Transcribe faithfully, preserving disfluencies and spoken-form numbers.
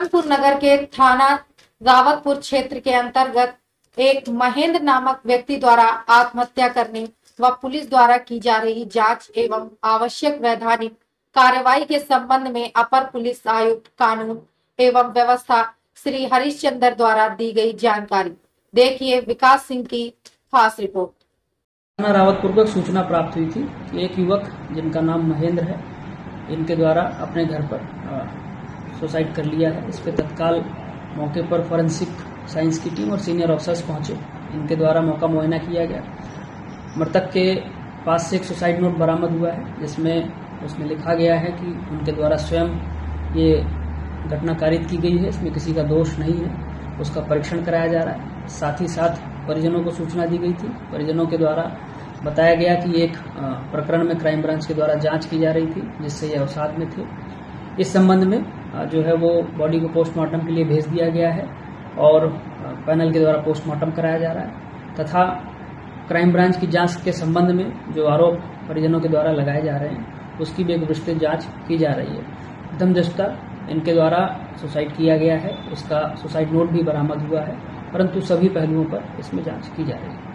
कानपुर नगर के थाना रावतपुर क्षेत्र के अंतर्गत एक महेंद्र नामक व्यक्ति द्वारा आत्महत्या करने व पुलिस द्वारा की जा रही जांच एवं आवश्यक वैधानिक कार्रवाई के संबंध में अपर पुलिस आयुक्त कानून एवं व्यवस्था श्री हरिश्चंद्र द्वारा दी गई जानकारी। देखिए विकास सिंह की खास रिपोर्ट। थाना रावतपुर को सूचना प्राप्त हुई थी कि एक युवक जिनका नाम महेंद्र है, इनके द्वारा अपने घर पर सुसाइड कर लिया है। इस पर तत्काल मौके पर फॉरेंसिक साइंस की टीम और सीनियर ऑफिसर्स पहुंचे। इनके द्वारा मौका मुआयना किया गया। मृतक के पास से एक सुसाइड नोट बरामद हुआ है, जिसमें उसमें लिखा गया है कि उनके द्वारा स्वयं ये घटना कारित की गई है, इसमें किसी का दोष नहीं है। उसका परीक्षण कराया जा रहा है। साथ ही साथ परिजनों को सूचना दी गई थी। परिजनों के द्वारा बताया गया कि एक प्रकरण में क्राइम ब्रांच के द्वारा जांच की जा रही थी, जिससे ये अवसाद में थे। इस संबंध में जो है वो बॉडी को पोस्टमार्टम के लिए भेज दिया गया है और पैनल के द्वारा पोस्टमार्टम कराया जा रहा है तथा क्राइम ब्रांच की जांच के संबंध में जो आरोप परिजनों के द्वारा लगाए जा रहे हैं उसकी भी एक विस्तृत जांच की जा रही है। प्रथम दृष्टया इनके द्वारा सुसाइड किया गया है, उसका सुसाइड नोट भी बरामद हुआ है, परंतु सभी पहलुओं पर इसमें जांच की जा रही है।